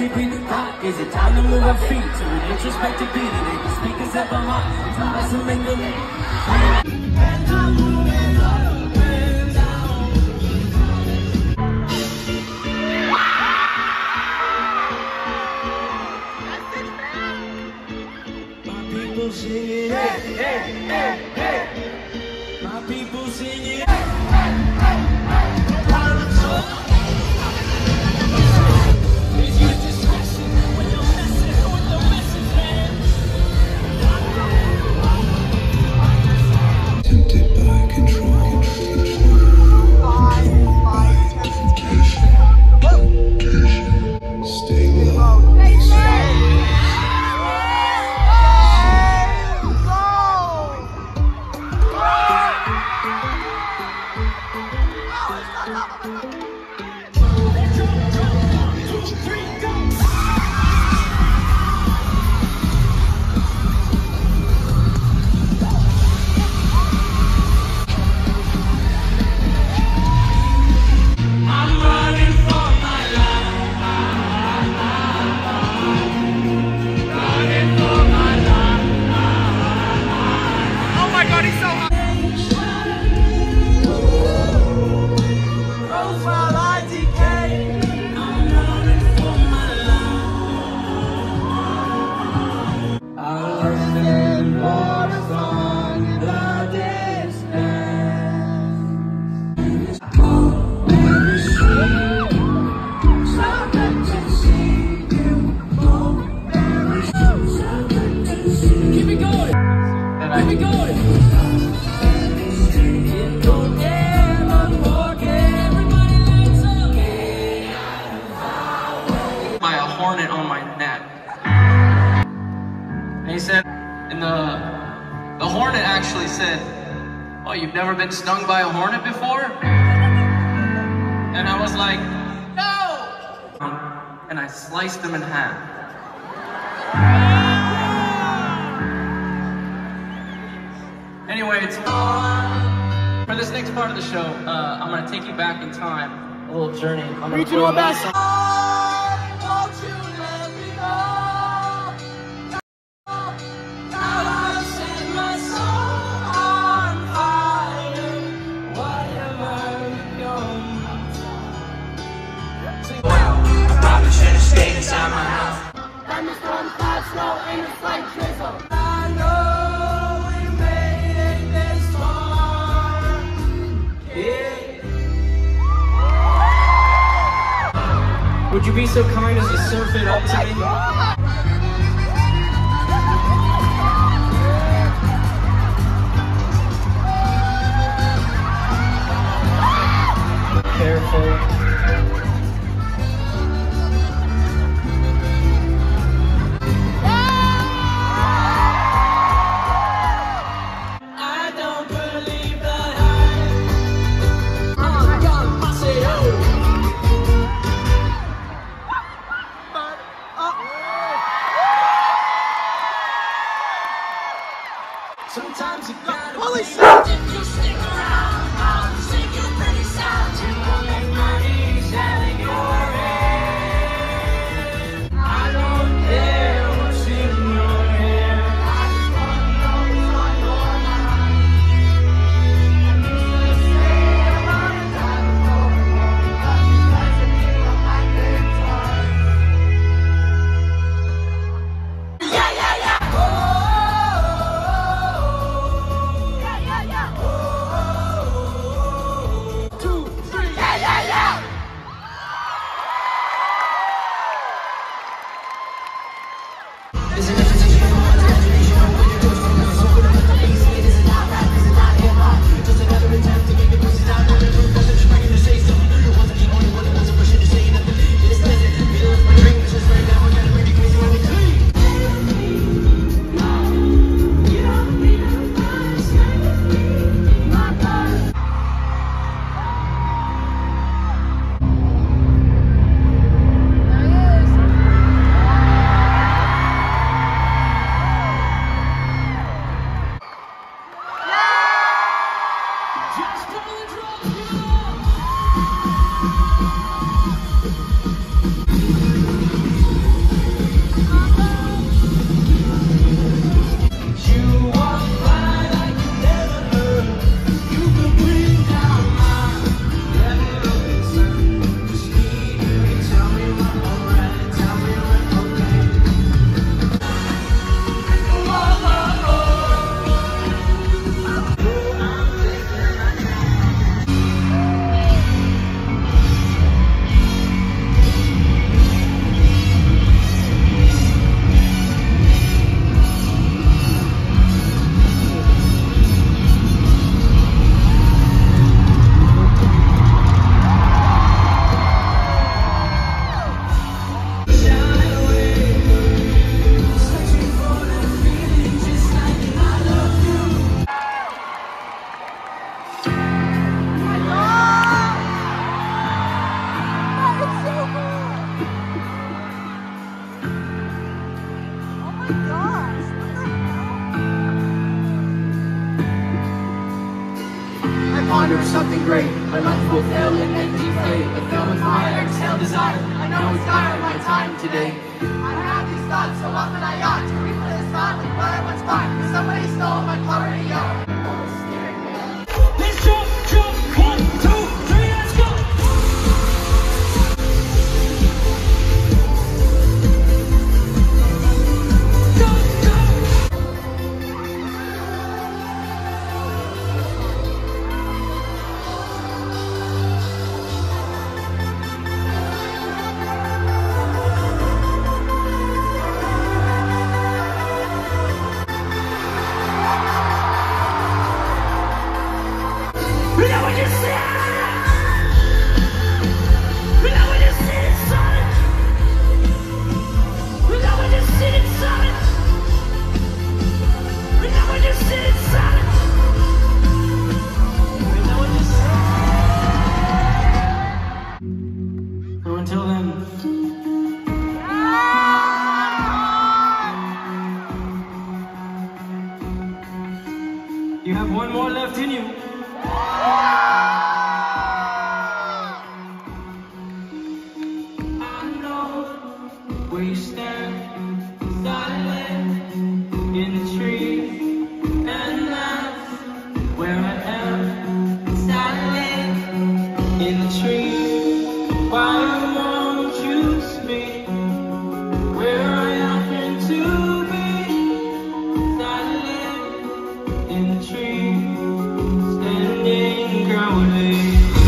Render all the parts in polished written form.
beat the clock. Is it time to move our feet to an introspective beat? And they can speakers at the heart. Tell us to make the lead. And I'm moving up and down. My people singing, hey, hey, hey, hey. My people singing, hey, hey, hey, hey. Hornet on my neck. And he said, and the hornet actually said, "Oh, you've never been stung by a hornet before?" And I was like, "No!" And I sliced him in half. Anyway, it's for this next part of the show, I'm gonna take you back in time, a little journey. I'm gonna throw a song. Inside my house. Thunderstorm, cloud, snow, and a slight drizzle. I know we made it this far. Yeah. Would you be so kind as to surf it up to me? Careful. Sometimes you gotta holy shit! If you stick around, I'll sing you pretty sound. You won't make my knees out of your head. I don't care what's in your hair. I just wanna know what's on your mind. And you should say about it time before we go. Because if you don't like it twice. Yeah, yeah, yeah! reminder of something great. My life will fail and empty fate. I fell with my exhaled desire. I know it's tired my time today. I have these thoughts so often I ought to replay this thought like what I once bought. Somebody stole my clarity, yo. Let's jump, jump, 1, 2, 3, let's go! Until then, you have one more left in you. I know where you stand, silent in the tree, and that's where I am, silent in the tree. Why won't you speak where I happen to be? Silent in the tree, standing proudly.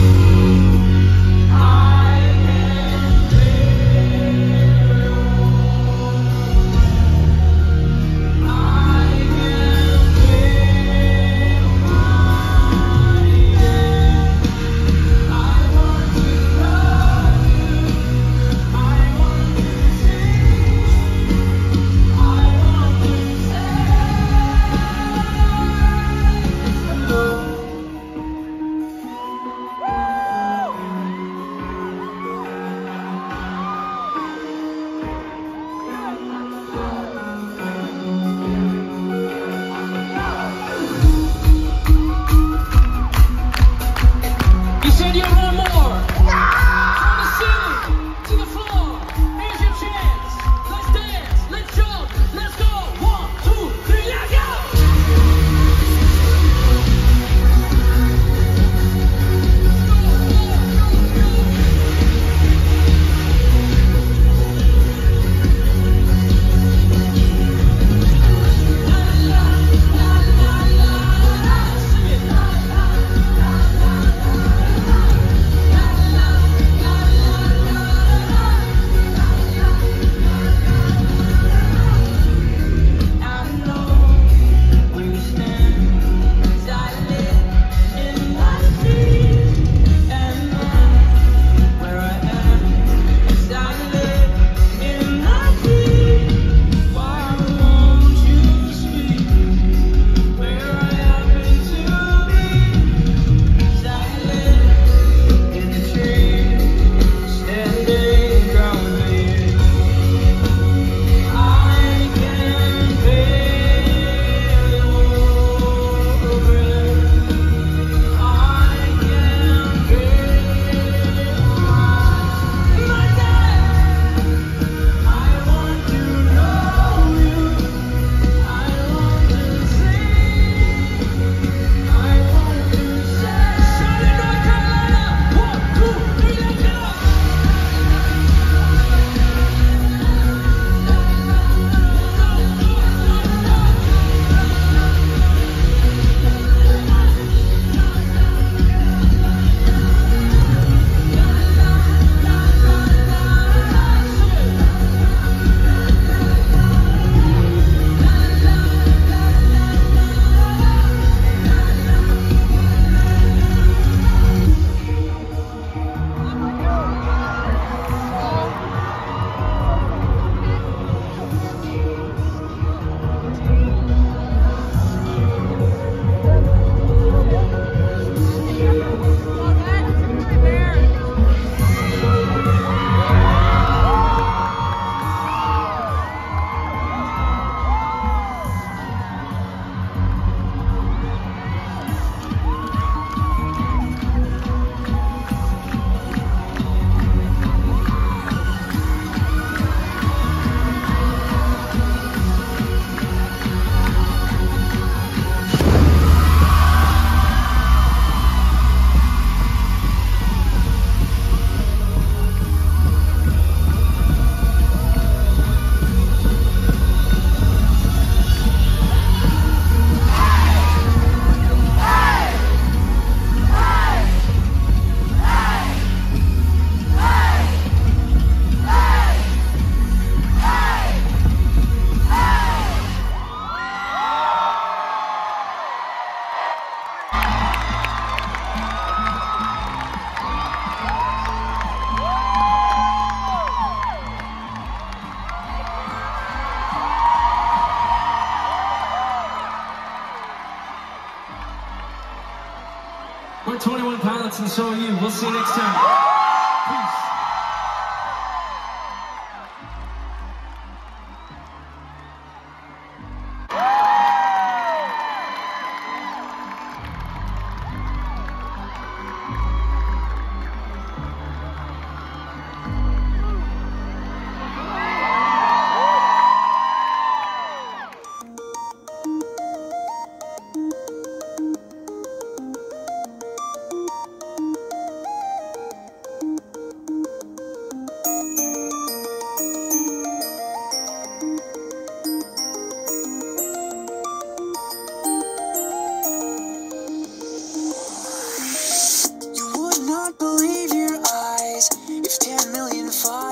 I can feel you. I can feel my end. I want to love you. I want to sing. I want to say hello. You said you want more. From the ceiling to the floor. Here's your chance. Let's dance. Let's jump. Let's go. 1, 2, 3, let's go. We're 21 Pilots, and so are you. We'll see you next time. Peace. You would not believe your eyes if 10 million fire